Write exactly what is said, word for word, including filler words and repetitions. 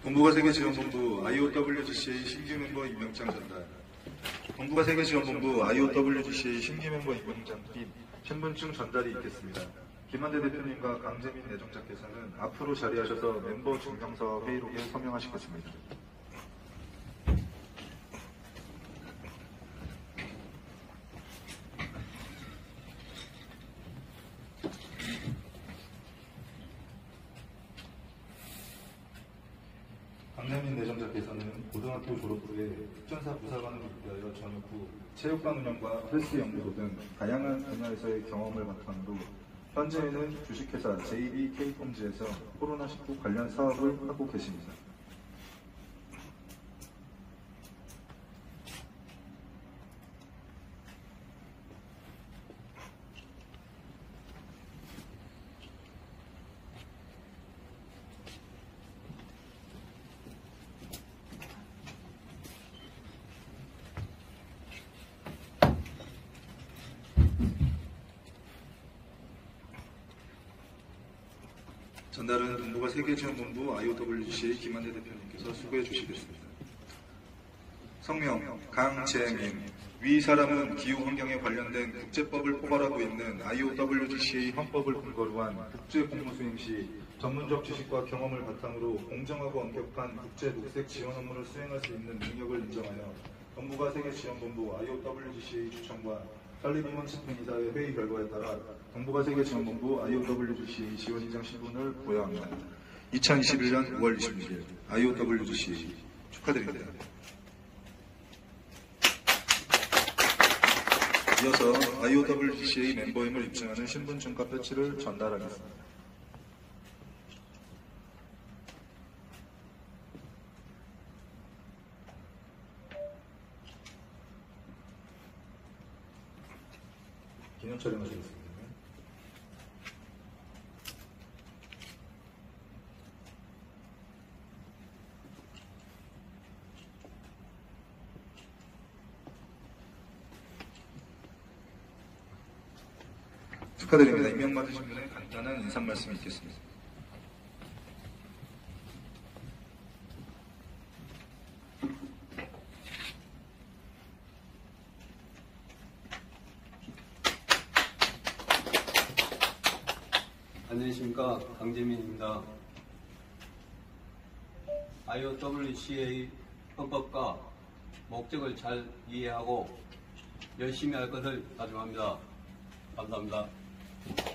동북아 세계지원본부 아이오더블유지씨에이 신규 멤버 임명장 전달. 동북아 세계지원본부 아이오더블유지씨에이 신규 mem버 임명장 및 신분증 전달이 있겠습니다. 김한대 대표님과 강재민 내정자께서는 앞으로 자리하셔서 멤버 증명서 회의록에 서명하시겠습니다. 강재민 내정자께서는 고등학교 졸업 후에 특전사 부사관으로 입대하여 전역 후 체육관 운영과 헬스 연구소 등 다양한 분야에서의 경험을 바탕으로 현재에는 주식회사 제이비케이폼즈에서 코로나 십구 관련 사업을 하고 계십니다. 전달은 동북아 세계지원본부 아이오더블유지씨에이 김한대 대표님께서 수고해 주시겠습니다. 성명 강재민. 위 사람은 기후환경에 관련된 국제법을 포괄하고 있는 아이오더블유지씨에이 헌법을 근거로 한 국제공무 수행 시 전문적 지식과 경험을 바탕으로 공정하고 엄격한 국제 녹색 지원 업무를 수행할 수 있는 능력을 인정하여 동북아 세계지원본부 아이오더블유지씨에이 추천과 칼리비먼 치프이사의 회의 결과에 따라 동북아 세계지원본부 아이오더블유지씨에이 지원인장 신분을 부여합니다. 이천이십일 년 오월 이십육 일 아이오더블유지씨에이 축하드립니다. 이어서 아이오더블유지씨에이 멤버임을 입증하는 신분증과 배지를 전달하겠습니다. 기념 촬영하시겠습니다. 축하드립니다. 임명받으신 분의 간단한 인사 말씀이 있겠습니다. 안녕하십니까, 강재민입니다. 아이오더블유지씨에이 헌법과 목적을 잘 이해하고 열심히 할 것을 다짐합니다. 감사합니다.